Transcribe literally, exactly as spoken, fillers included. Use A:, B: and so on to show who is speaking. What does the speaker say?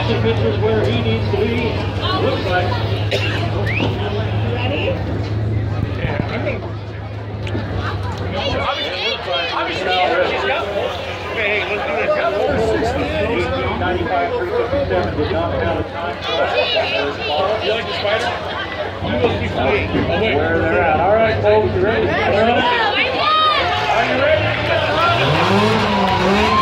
A: Austin Mitchell's where he needs to be. Looks like.
B: Ready?
C: Yeah, I think. Obviously, she's got more. Okay, hey, let's do this.
A: ninety-five, three fifty-seven did not have a time.
C: You like the spider? You go see Wait. Oh, wait.
A: Where they're at. All right, folks, you ready?
B: Yeah,
A: Are you ready?